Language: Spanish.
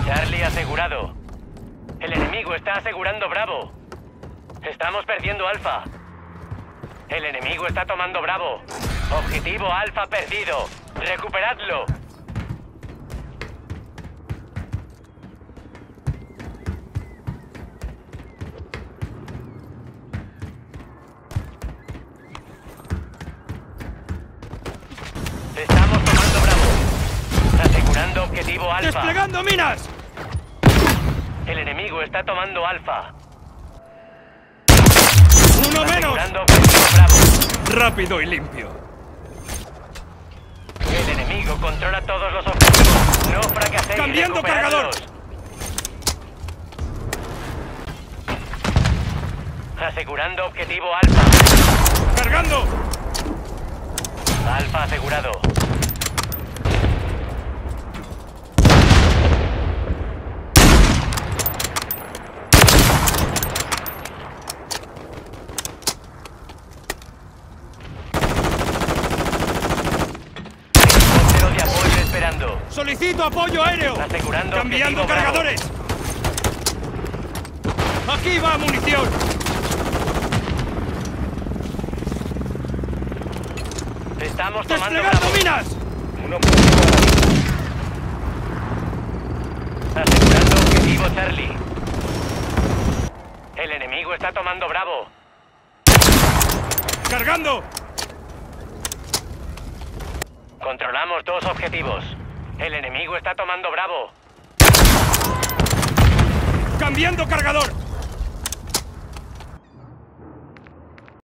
Charlie asegurado. El enemigo está asegurando Bravo. Estamos perdiendo Alfa. El enemigo está tomando Bravo. Objetivo Alfa perdido. Recuperadlo. Estamos tomando Bravo. Asegurando objetivo Alfa. ¡Desplegando minas! El enemigo está tomando Alfa. ¡Uno menos! Asegurando objetivo Bravo. Rápido y limpio. El enemigo controla todos los objetivos. No fracaséis. ¡Cambiando cargador! Asegurando objetivo Alfa. ¡Cargando! Alfa asegurado. Helicóptero de apoyo esperando. ¡Solicito apoyo aéreo! Asegurando ¡Cambiando objetivo Bravo. cargadores! ¡Aquí va munición! Estamos tomando ¡Desplegando Bravo. minas! Asegurando objetivo Charlie. El enemigo está tomando Bravo. ¡Cargando! Controlamos dos objetivos. El enemigo está tomando Bravo. ¡Cambiando cargador!